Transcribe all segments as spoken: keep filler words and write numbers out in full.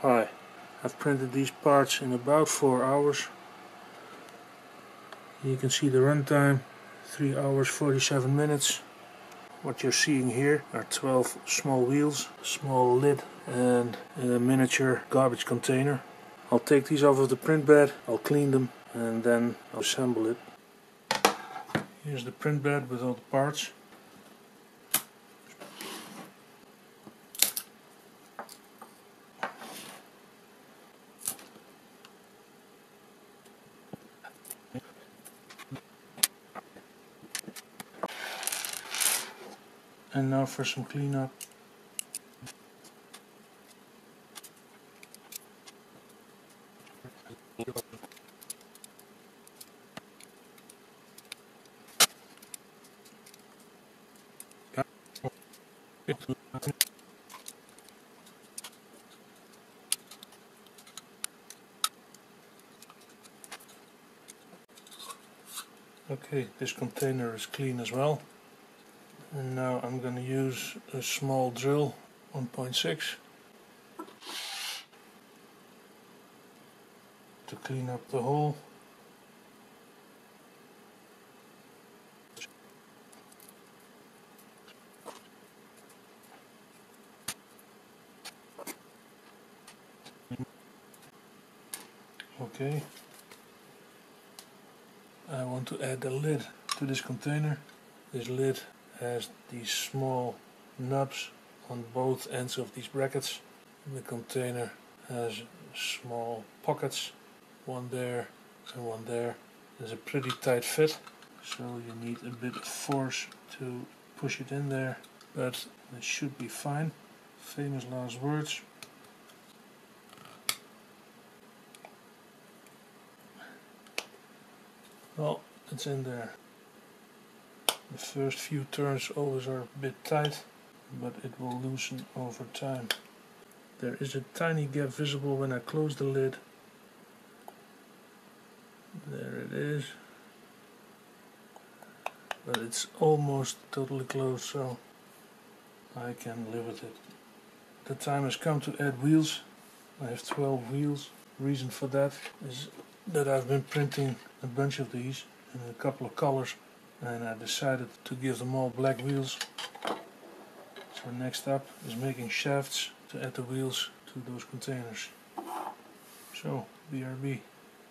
Hi, I've printed these parts in about four hours. You can see the runtime, three hours forty-seven minutes. What you're seeing here are twelve small wheels, a small lid and a miniature garbage container. I'll take these off of the print bed, I'll clean them and then I'll assemble it. Here's the print bed with all the parts. And now for some cleanup. Okay, this container is clean as well. And now I'm going to use a small drill, one point six, to clean up the hole. Okay. I want to add a lid to this container. This lid has these small nubs on both ends of these brackets. The container has small pockets, one there and one there. There's a pretty tight fit, so you need a bit of force to push it in there, but it should be fine. Famous last words. Well, it's in there. The first few turns always are a bit tight, but it will loosen over time. There is a tiny gap visible when I close the lid. There it is. But it's almost totally closed, so I can live with it. The time has come to add wheels. I have twelve wheels. Reason for that is that I've been printing a bunch of these in a couple of colors, and I decided to give them all black wheels. So next up is making shafts to add the wheels to those containers. So B R B.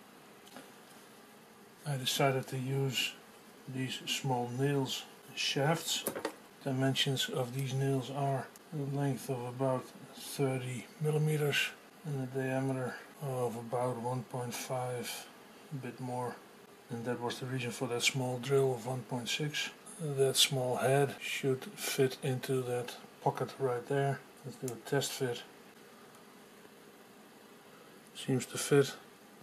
I decided to use these small nails as shafts. Dimensions of these nails are a length of about thirty millimeters and a diameter of about one point five, a bit more. And that was the reason for that small drill of one point six. That small head should fit into that pocket right there. Let's do a test fit. Seems to fit.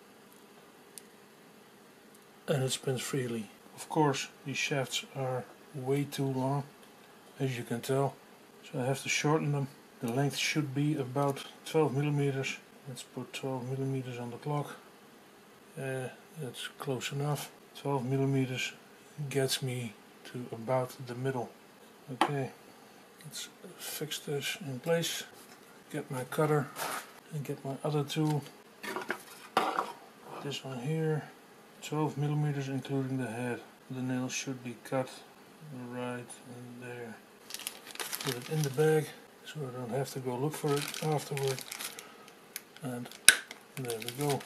And it spins freely. Of course, these shafts are way too long, as you can tell. So I have to shorten them. The length should be about twelve millimeters. Let's put twelve millimeters on the clock. Uh, that's close enough. twelve millimeters gets me to about the middle. Okay, let's fix this in place. Get my cutter and get my other tool. Put this on here. twelve millimeters including the head. The nail should be cut right in there. Put it in the bag so I don't have to go look for it afterward. And there we go.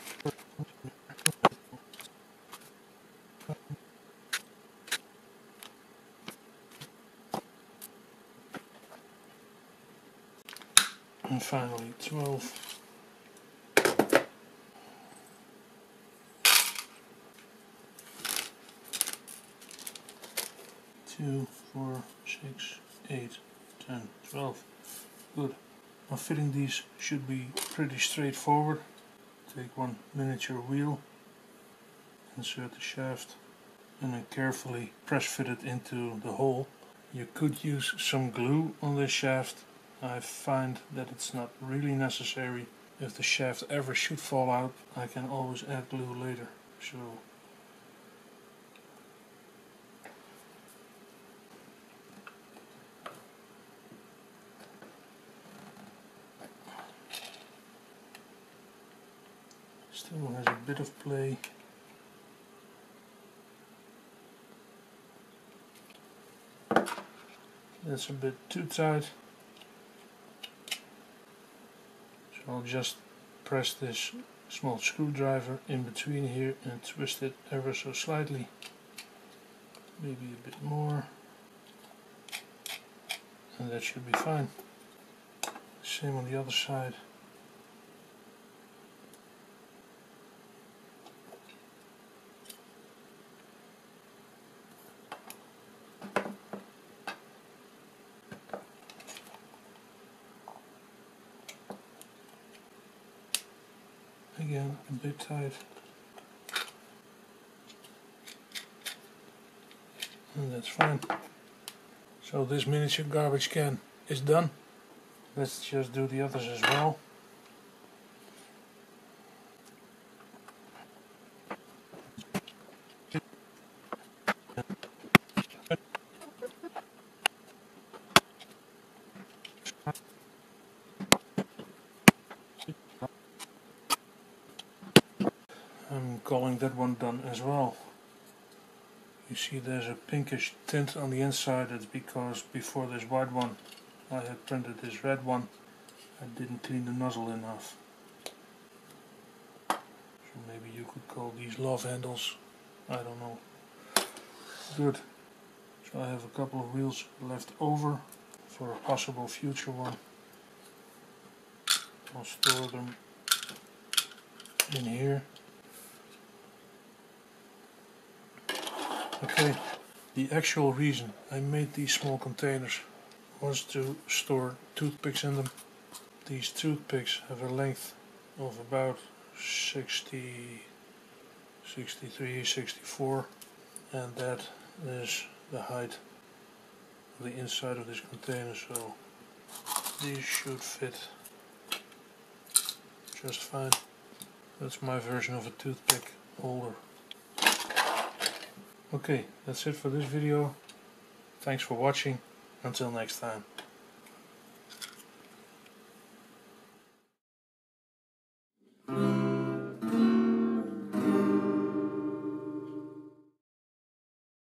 And finally twelve. two, four, six, eight, ten, twelve. Good. Now fitting these should be pretty straightforward. Take one miniature wheel, insert the shaft, and then carefully press fit it into the hole. You could use some glue on this shaft. I find that it's not really necessary. If the shaft ever should fall out, I can always add glue later. So Still has a bit of play. That's a bit too tight. So I'll just press this small screwdriver in between here and twist it ever so slightly. Maybe a bit more. And that should be fine. Same on the other side. Again, a bit tight. And that's fine. So this miniature garbage can is done. Let's just do the others as well. I'm calling that one done as well. You see there's a pinkish tint on the inside. That's because before this white one I had printed this red one. I didn't clean the nozzle enough. So maybe you could call these love handles. I don't know. Good. So I have a couple of wheels left over for a possible future one. I'll store them in here. Okay, the actual reason I made these small containers was to store toothpicks in them. These toothpicks have a length of about sixty, sixty-three, sixty-four, and that is the height of the inside of this container, so these should fit just fine. That's my version of a toothpick holder. Okay, that's it for this video. Thanks for watching. Until next time.